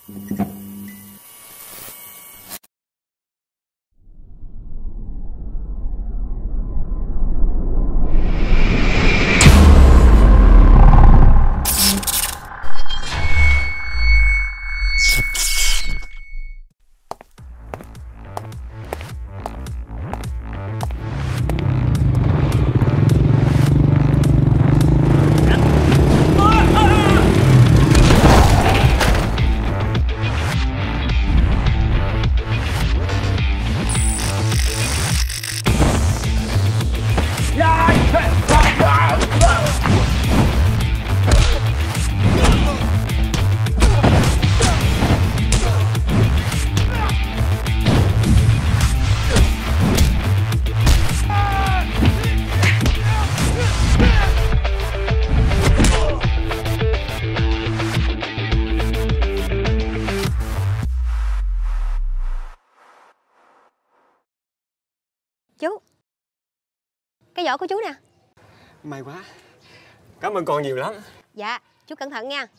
Chú, cái giỏ của chú nè. May quá, cảm ơn con nhiều lắm. Dạ, chú cẩn thận nha.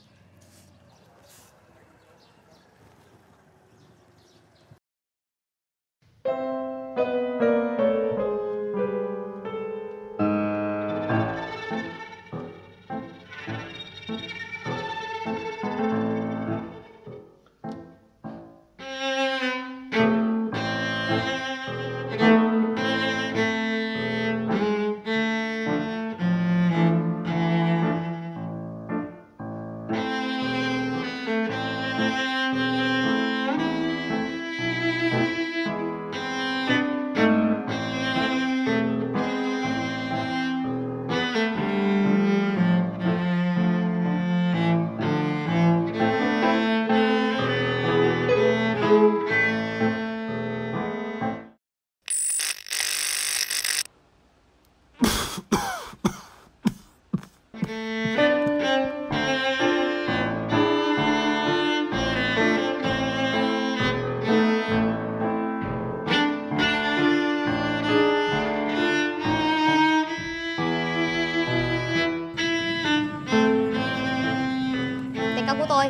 Tiền công của tôi.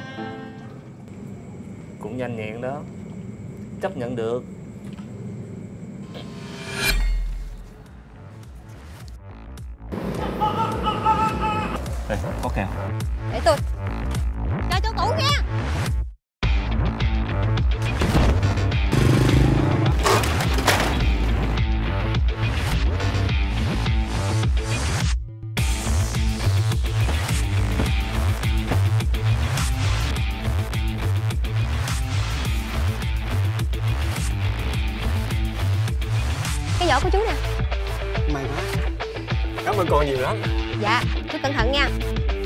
Cũng nhanh nhẹn đó, chấp nhận được. Đây, có kèo. Để tôi. Cho chú tủ nha. Cái giỏ của chú nè. May quá, cảm ơn con nhiều lắm. Dạ, chú cẩn thận nha.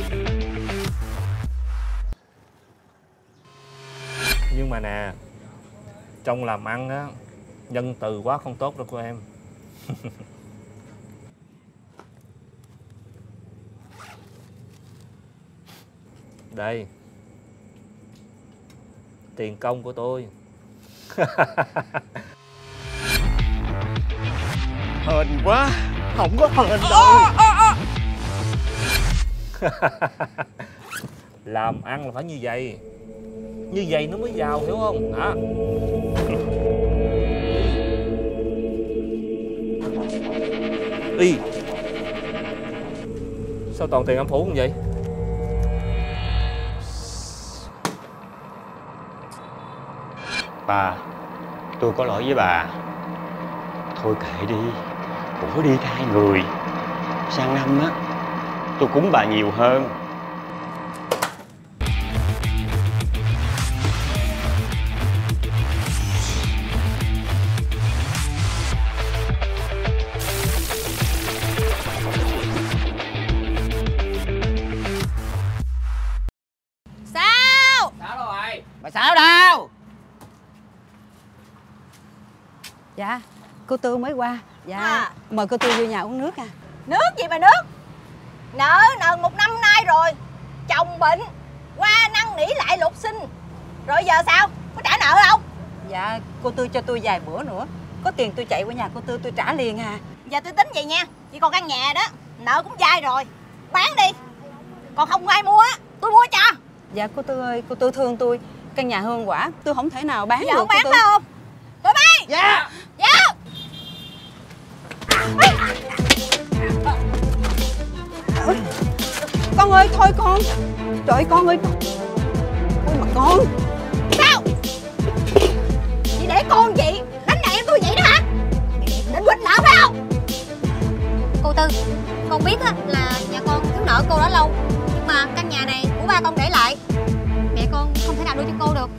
Nhưng mà nè, trong làm ăn á, nhân từ quá không tốt đâu cô em. Đây, tiền công của tôi. Hên quá, không có hên đâu. Làm ăn là phải như vậy. Như vậy nó mới giàu, hiểu không hả? Y, sao toàn tiền âm phủ như vậy? Bà, tôi có lỗi với bà. Thôi kệ đi, của đi thay người. Sang năm á, tôi cúng bà nhiều hơn. Sao? Sao rồi? Bà sao đâu? Dạ, cô Tư mới qua. Dạ, mời cô Tư vô nhà uống nước à. Nước gì mà nước? Nợ nần 1 năm nay rồi. Chồng bệnh, qua năn nỉ lại lục xin. Rồi giờ sao? Có trả nợ không? Dạ, cô Tư cho tôi vài bữa nữa. Có tiền tôi chạy qua nhà cô Tư tôi trả liền à. Giờ tôi tính vậy nha. Chỉ còn căn nhà đó, nợ cũng dai rồi. Bán đi. Còn không ai mua á, tôi mua cho. Dạ cô Tư ơi, cô Tư thương tôi. Căn nhà hương quả tôi không thể nào bán Giờ được. không bán tôi. đâu không? Tụi bay. Dạ. Dạ. Con ơi, thôi con. Trời ơi, con ơi. Thôi mà con. Sao? Chị để con chị đánh đàn em tôi vậy đó hả? Định quỵt nợ phải không? Cô Tư, con biết á là nhà con thiếu nợ cô đã lâu, nhưng mà căn nhà này của ba con để lại, mẹ con không thể nào đưa cho cô được.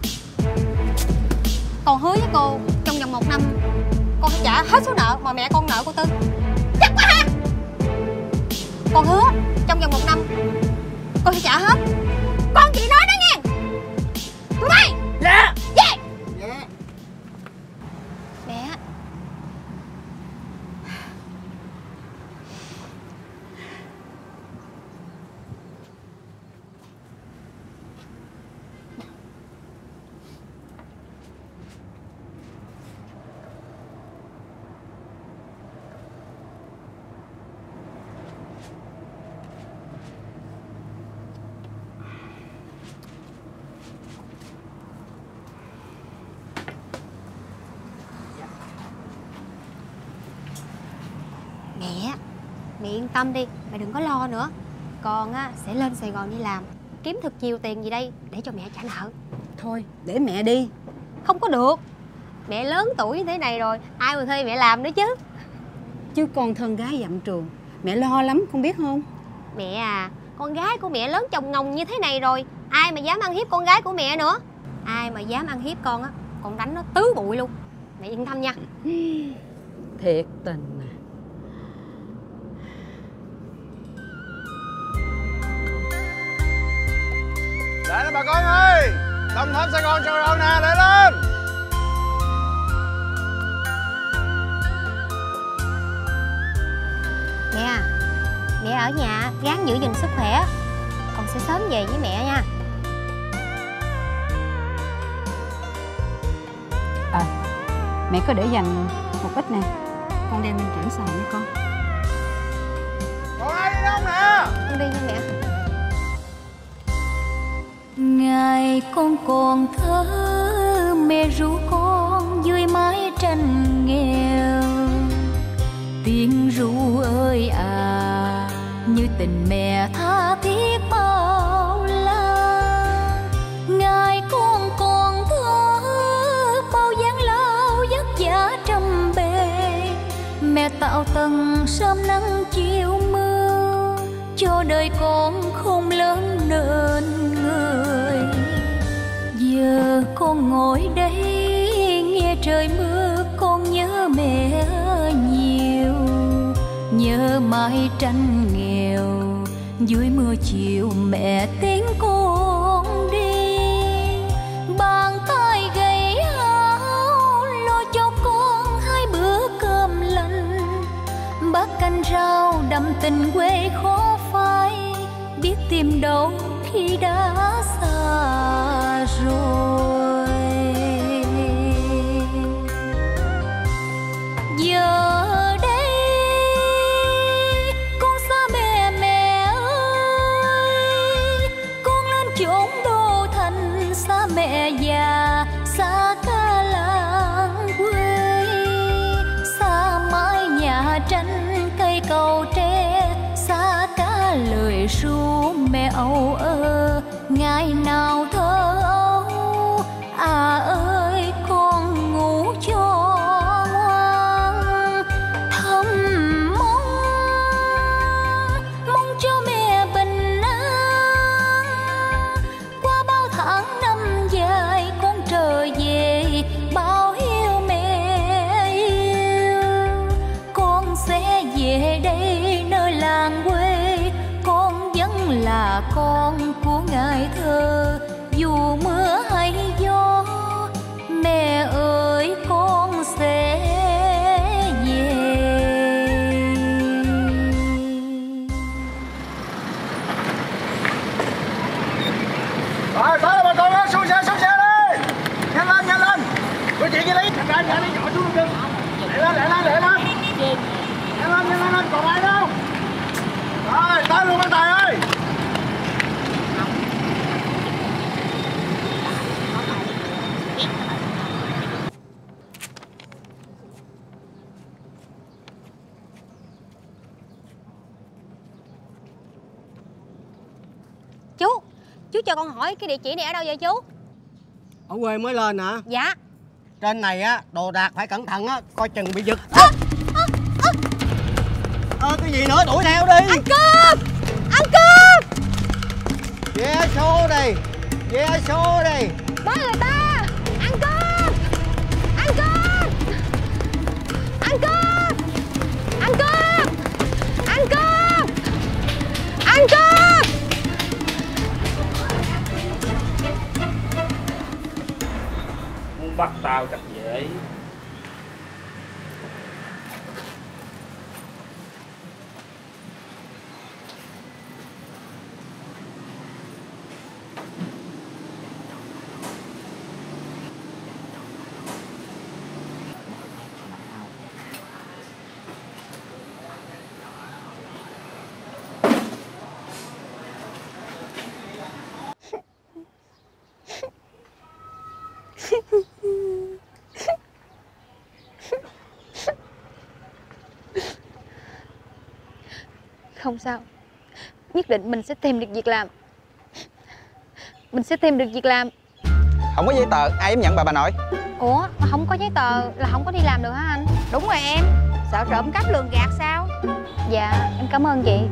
Con hứa với cô trong vòng 1 năm con sẽ trả hết số nợ mà mẹ con nợ cô Tư. Chắc quá ha. Con hứa trong vòng 1 năm con sẽ trả hết. Con chị nói đó nghe. Tụi bay. Dạ. Dạ. Mẹ, mẹ yên tâm đi, mẹ đừng có lo nữa. Con á sẽ lên Sài Gòn đi làm, kiếm thật nhiều tiền gì đây để cho mẹ trả nợ. Thôi để mẹ đi. Không có được, mẹ lớn tuổi như thế này rồi, ai mà thuê mẹ làm nữa chứ. Chứ con thân gái dặm trường, mẹ lo lắm con biết không? Mẹ à, con gái của mẹ lớn chồng ngồng như thế này rồi, ai mà dám ăn hiếp con gái của mẹ nữa. Ai mà dám ăn hiếp con á, con đánh nó tứ bụi luôn. Mẹ yên tâm nha. Thiệt tình à. Lại lên bà con ơi, Đồng Tháp Sài Gòn chào đầu nè, lại lên. Mẹ à, mẹ ở nhà ráng giữ gìn sức khỏe, con sẽ sớm về với mẹ nha. Mẹ có để dành một ít nè, con đem lên trển xài nha con. Còn ai đi đâu nè? Con đi nha mẹ. Ngày con còn thơ, mẹ ru con dưới mái tranh nghèo. Tiếng ru ơi à, như tình mẹ tha thiết bao la. Ngày con còn thơ, bao gian lao vất vả trăm bề. Mẹ tạo tầng sớm nắng chiều mưa, cho đời con không lớn nên người. Giờ con ngồi đây nghe trời mưa, con nhớ mẹ nhiều. Nhớ mái tranh nghèo, dưới mưa chiều mẹ tiếng con đi. Bàn tay gầy áo lo cho con 2 bữa cơm lành. Bát canh rau đậm tình quê khó phai, biết tìm đâu khi đã xa rồi. Giờ đây con xa mẹ, mẹ ơi. Con lên chốn đô thành, xa mẹ già, xa cả làng quê. Xa mái nhà tranh cây cầu tre, xa cả lời ru mẹ âu ơ. Ngày nào thơ ấu, à ơi con ngủ cho ngoan. Thầm mong cho mẹ bình an. Qua bao tháng năm dài con trở về, bao hiu mẹ yêu. Con sẽ về đây nơi làng quê, con vẫn là con của ngày thơ. Dù mưa hay gió, mẹ ơi con sẽ về. Rồi, tới bà con ơi, xuống xe đi. Nhanh lên. Cô chị kia lấy, nhanh lên, nhỏ xuống chân. Lẹ lên. Nhanh lên, còn ai đâu. Rồi, tới luôn anh Tài ơi. cho con hỏi cái địa chỉ này ở đâu vậy chú? Ở quê mới lên hả? Dạ. Trên này á, đồ đạc phải cẩn thận á, coi chừng bị giật. Cái gì nữa, đuổi theo đi. Ăn cơm! Ăn cơm! Vé số đi, vé số đi. Bắt người ta! Ăn cơm! Ăn cơm! Ăn cơm! Ăn cơm! Ăn cơm! Ăn cơm! Muốn bắt tao chắc dễ. Không sao. Nhất định mình sẽ tìm được việc làm. Mình sẽ tìm được việc làm. Không có giấy tờ, ai dám nhận bà nội? Ủa, mà không có giấy tờ là không có đi làm được hả anh? Đúng rồi em. Sợ trộm cắp lường gạt sao? Dạ, em cảm ơn chị.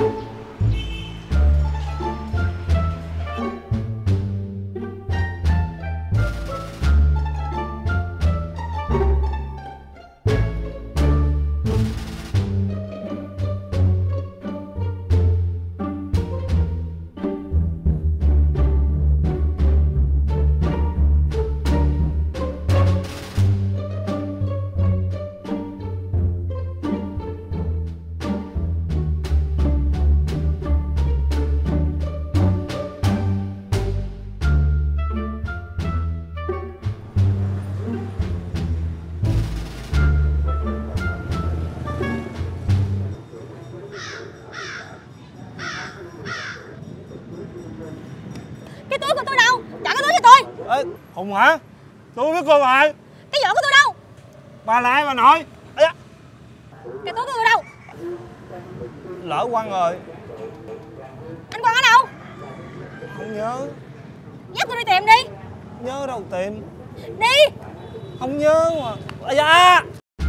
Cái túi của tôi đâu? Trả cái túi cho tôi. Ê, Hùng hả? Tôi biết cô rồi. Cái giỏ của tôi đâu? Bà là ai bà nội? Ê da. Cái túi của tôi đâu? Lỡ quăng rồi. Anh Quang ở đâu? Không nhớ. Dắt tôi đi tìm đi. Nhớ đâu tìm. Đi. Không nhớ mà. Ây da.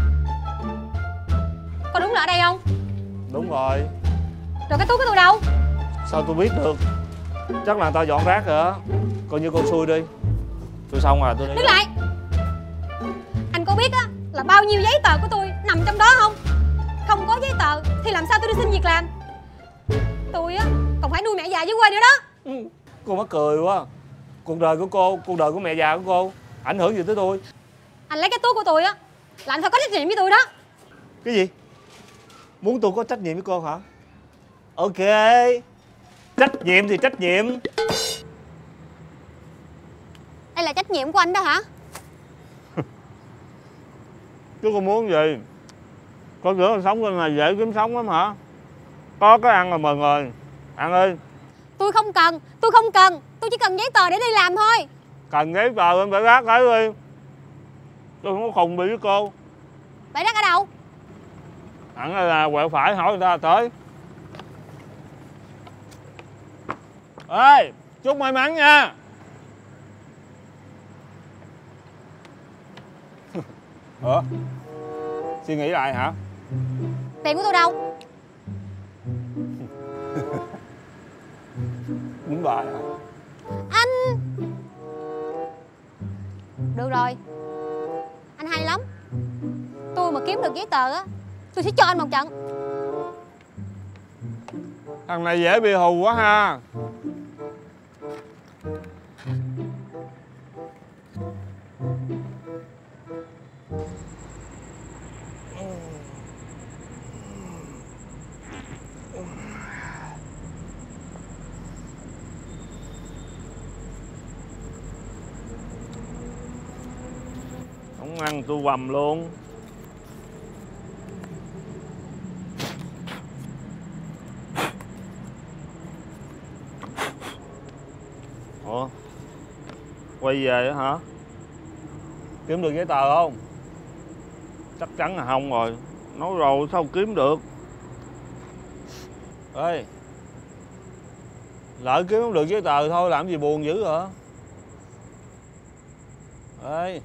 Có đúng là ở đây không? Đúng rồi. Rồi cái túi của tôi đâu? Sao tôi biết được? Chắc là tao dọn rác rồi á. Coi như con xui đi. Tôi xong rồi, tôi đi. Đứng lại. Anh có biết á là bao nhiêu giấy tờ của tôi nằm trong đó không? Không có giấy tờ thì làm sao tôi đi xin việc làm? Tôi á còn phải nuôi mẹ già dưới quê nữa đó. Cô mắc cười quá. Cuộc đời của cô, cuộc đời của mẹ già của cô ảnh hưởng gì tới tôi? Anh lấy cái túi của tôi á là anh phải có trách nhiệm với tôi đó. Cái gì? Muốn tôi có trách nhiệm với cô hả? Ok. Trách nhiệm thì trách nhiệm. Đây là trách nhiệm của anh đó hả? Chứ cô muốn gì? Con tưởng sống trên này dễ kiếm sống lắm hả? Có cái ăn là mừng rồi. Ăn đi. Tôi không cần, tôi không cần. Tôi chỉ cần giấy tờ để đi làm thôi. Cần giấy tờ em phải rác lấy đi. Tôi không có khùng bị với cô. Vậy rác ở đâu? Hẳn là quẹo phải hỏi người ta tới. Ê, chúc may mắn nha. Ủa? Suy nghĩ lại hả? Tiền của tôi đâu? Đúng bài hả? Anh. Được rồi. Anh hay lắm. Tôi mà kiếm được giấy tờ á, tôi sẽ cho anh một trận. Thằng này dễ bị hù quá ha. Không ăn tôi quầm luôn. Ủa? Quay về hả? Kiếm được giấy tờ không? Chắc chắn là không rồi. Nói rồi sao kiếm được. Ê, Lỡ kiếm không được giấy tờ thôi làm gì buồn dữ hả? Ê,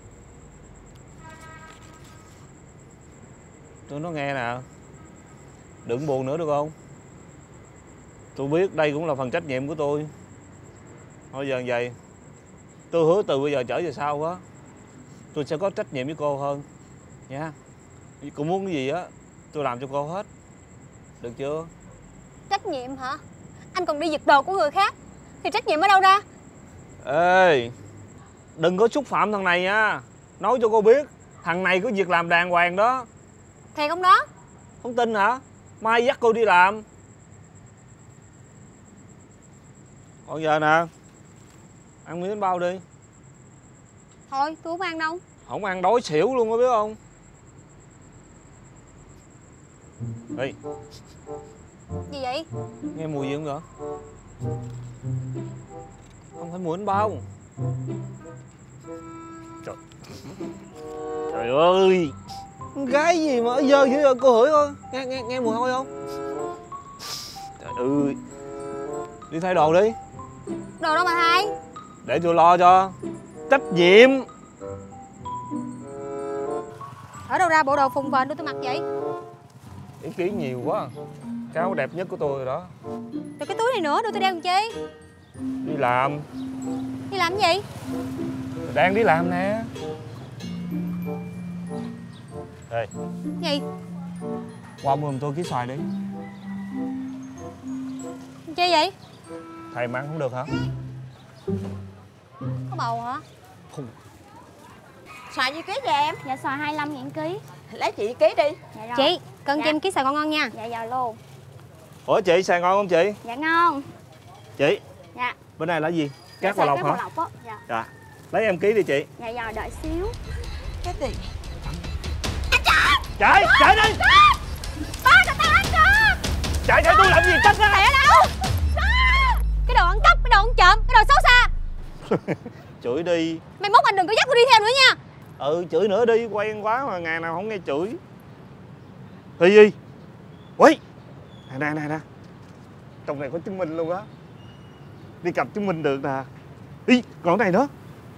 tôi nói nghe nè, đừng buồn nữa được không? Tôi biết đây cũng là phần trách nhiệm của tôi. Thôi giờ vậy, tôi hứa từ bây giờ trở về sau á, tôi sẽ có trách nhiệm với cô hơn nha. Cô muốn cái gì á, tôi làm cho cô hết. Được chưa? Trách nhiệm hả? Anh còn đi giật đồ của người khác thì trách nhiệm ở đâu ra? Ê, đừng có xúc phạm thằng này nha. Nói cho cô biết, thằng này có việc làm đàng hoàng đó. Thiệt không đó? Không tin hả? Mai dắt cô đi làm. Còn giờ nè, ăn miếng bánh bao đi. Thôi tôi không ăn đâu. Không ăn đói xỉu luôn có biết không? Ê, Gì vậy? nghe mùi gì không vậy? Không phải mùi bánh bao. Trời, trời ơi, con gái gì mà ở dơ dữ vậy? Cô hửi coi, nghe mùi hôi không? Trời ơi, đi thay đồ đi. Đồ đâu mà thay? Để tôi lo cho. Trách nhiệm. Ở đâu ra bộ đồ phùng phềnh đưa tôi mặc vậy? Ý kiến nhiều quá. Cái áo đẹp nhất của tôi rồi đó. Rồi cái túi này nữa đưa tôi đeo làm chi? Đi làm. Đi làm cái gì? Đang đi làm nè. Ê, Gì? qua mua giùm tôi ký xoài đi. Chi vậy? Thầy mà ăn không được hả? Có bầu hả? Xoài nhiêu ký vậy em? Dạ xoài 25.000 ký. Lấy chị ký đi. Dạ rồi. Chị, cân cho em ký xoài ngon nha. Dạ giờ luôn. Ủa chị, xoài ngon không chị? Dạ ngon. Chị, Dạ. bên này là gì? Dạ, Cát Bò Lọc Cát Bò hả? Lọc á. Dạ. Dạ. Lấy em ký đi chị. Dạ giờ đợi xíu. Cái gì? Chạy, chạy đi. Ba cho tao ăn cơm. Chạy chạy tôi làm gì cắt á. Mẹ đâu? Cái đồ ăn cắp, cái đồ ăn trộm, cái đồ xấu xa. Chửi đi. Mai mốt anh đừng có dắt tôi đi theo nữa nha. Ừ, chửi nữa đi, quen quá mà ngày nào không nghe chửi. Hi Hi. Ui. Nè. Trong này có chứng minh luôn á. Đi cầm chứng minh được nè. Ý, còn cái này nữa.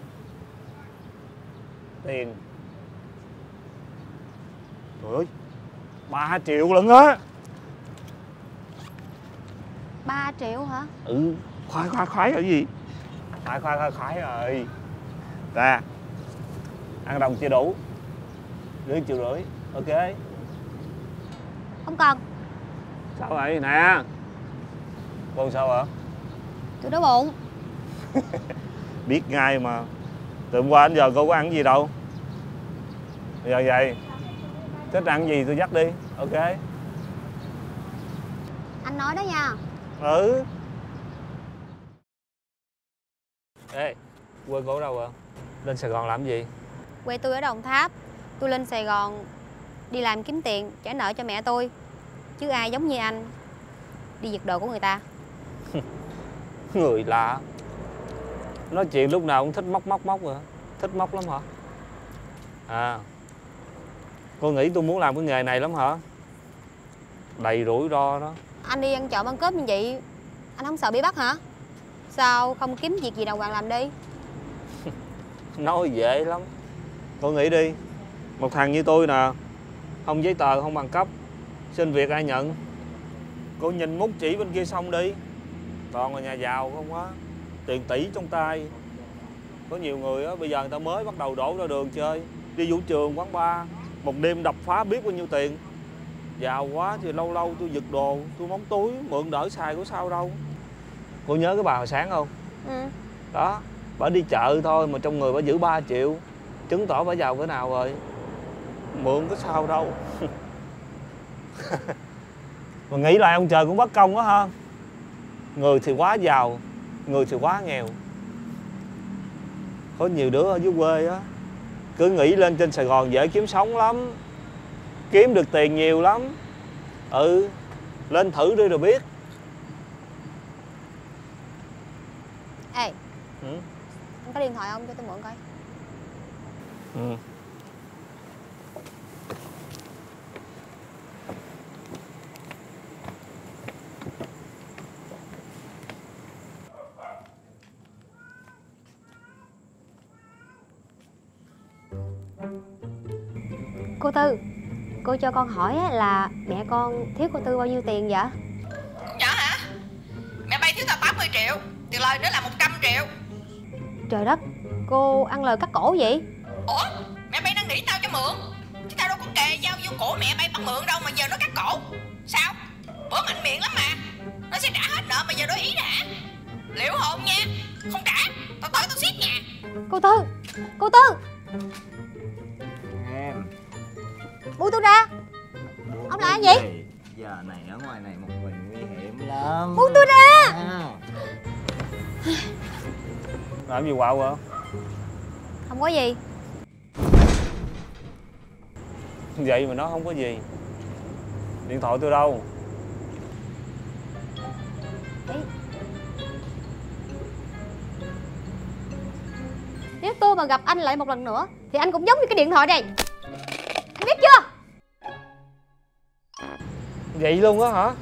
Tiền. Trời ơi, 3 triệu lận á. 3 triệu hả? Ừ, khoái là gì? Khoái rồi. Ra, ăn đồng chưa đủ. Rưỡi triệu rưỡi, ok. Không cần. Sao vậy? Nè. Con sao hả? Tôi đói bụng. Biết ngay mà. Từ hôm qua đến giờ cô có ăn gì đâu. Bây giờ vậy, thích ăn gì tôi dắt đi, ok. Anh nói đó nha. Ừ. Ê, quê cô ở đâu rồi? Lên Sài Gòn làm gì? Quê tôi ở Đồng Tháp. Tôi lên Sài Gòn đi làm kiếm tiền trả nợ cho mẹ tôi. Chứ ai giống như anh đi giật đồ của người ta. Người lạ. Nói chuyện lúc nào cũng thích móc rồi. Thích móc lắm hả? À, cô nghĩ tôi muốn làm cái nghề này lắm hả? Đầy rủi ro đó. Anh đi ăn trộm ăn cướp như vậy, anh không sợ bị bắt hả? Sao không kiếm việc gì đàng hoàng làm đi? Nói dễ lắm. Cô nghĩ đi, một thằng như tôi nè, không giấy tờ không bằng cấp, xin việc ai nhận? Cô nhìn mút chỉ bên kia xong đi. Toàn là nhà giàu không á, tiền tỷ trong tay. Có nhiều người á, bây giờ người ta mới bắt đầu đổ ra đường chơi, đi vũ trường, quán bar, một đêm đập phá biết bao nhiêu tiền. Giàu quá thì lâu lâu tôi giật đồ, tôi móc túi, mượn đỡ xài có sao đâu. Cô nhớ cái bà hồi sáng không? Ừ. Đó, bà đi chợ thôi mà trong người bà giữ 3 triệu. Chứng tỏ bà giàu cỡ nào rồi. Mượn có sao đâu. Mà nghĩ lại ông trời cũng bất công quá ha. Người thì quá giàu, người thì quá nghèo. Có nhiều đứa ở dưới quê á, cứ nghĩ lên trên Sài Gòn dễ kiếm sống lắm, kiếm được tiền nhiều lắm. Ừ, lên thử đi rồi biết. Ê, Ừ. anh có điện thoại không cho tôi mượn coi? Ừ. Cô Tư, cô cho con hỏi là mẹ con thiếu cô Tư bao nhiêu tiền vậy? Dạ hả? Mẹ bay thiếu tao 80 triệu, tiền lời nữa là 100 triệu. Trời đất, cô ăn lời cắt cổ vậy? Ủa, mẹ bay năn nỉ tao cho mượn, chứ tao đâu có kề dao vô cổ mẹ bay bắt mượn đâu mà giờ nó cắt cổ. Sao? Bữa mạnh miệng lắm mà. Nó sẽ trả hết nợ mà giờ đổi ý hả? Liệu hồn nha. Không trả, tao tới tao xiết nhà. Cô Tư, cô Tư. Em Buông tôi ra. Ông làm gì? giờ này ở ngoài này một mình nguy hiểm lắm. Buông tôi ra. Làm gì quạo vậy? Không có gì. Vậy mà nó không có gì. Điện thoại tôi đâu? Nếu tôi mà gặp anh lại một lần nữa thì anh cũng giống như cái điện thoại này. Biết chưa? Vậy luôn á hả?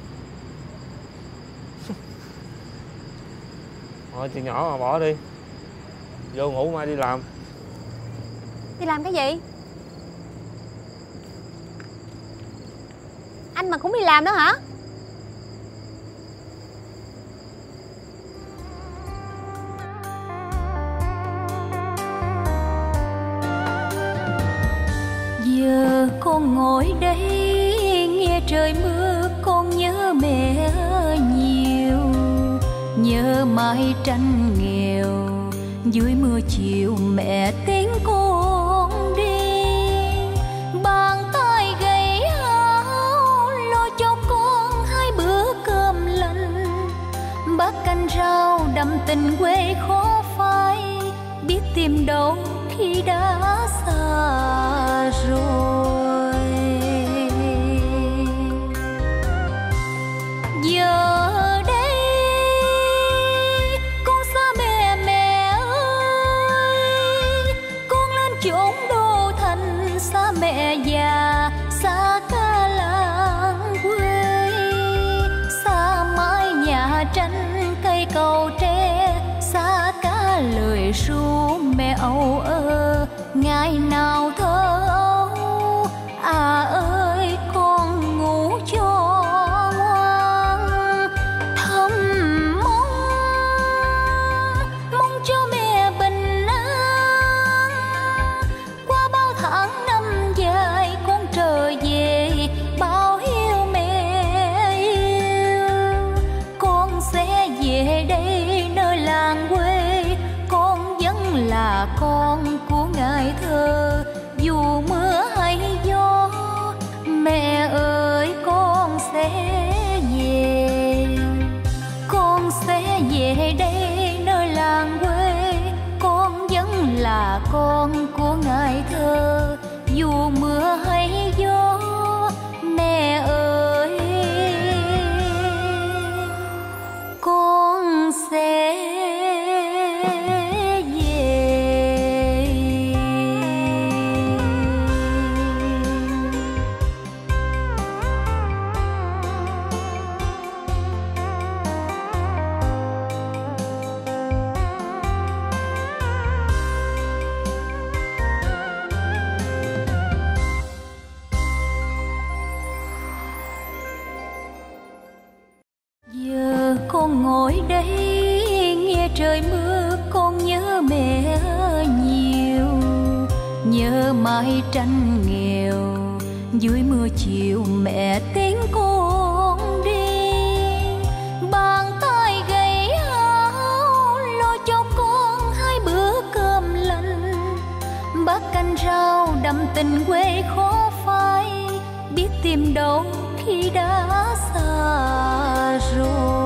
Thôi chuyện nhỏ mà bỏ đi. Vô ngủ mai đi làm. Đi làm cái gì? Anh mà cũng đi làm nữa hả? Giờ con ngồi đây nghe trời mưa, con nhớ mẹ nhiều, nhớ mái tranh nghèo dưới mưa chiều mẹ tiếng con đi, bàn tay gầy áo lo cho con hai bữa cơm lành, bát canh rau đậm tình quê khó phai, biết tìm đâu khi đã xa rồi. Giờ đây con xa mẹ, mẹ ơi, con lên chốn đô thành, xa mẹ già, xa cả làng quê, xa mái nhà tranh cây cầu tre, xa cả lời ru mẹ âu ơ ngày nào thơ ấu. À ơi con ngủ cho ngoan, thầm mong cho mẹ bình an. Qua bao tháng năm dài con trở về bao hiu mẹ yêu, con sẽ về đây nơi làng quê, con vẫn là con của ngày thơ. Dù mưa hay gió mẹ ơi con sẽ về, con sẽ về đây nơi làng quê, con vẫn là con của ngày thơ. Dù mưa hay gió mẹ ơi con sẽ con ngồi đây nghe trời mưa, con nhớ mẹ nhiều, nhớ mái tranh nghèo dưới mưa chiều mẹ tiếng con đi, bàn tay gầy áo lo cho con hai bữa cơm lành, bát canh rau đậm tình quê khó phai, biết tìm đâu khi đã xa rồi.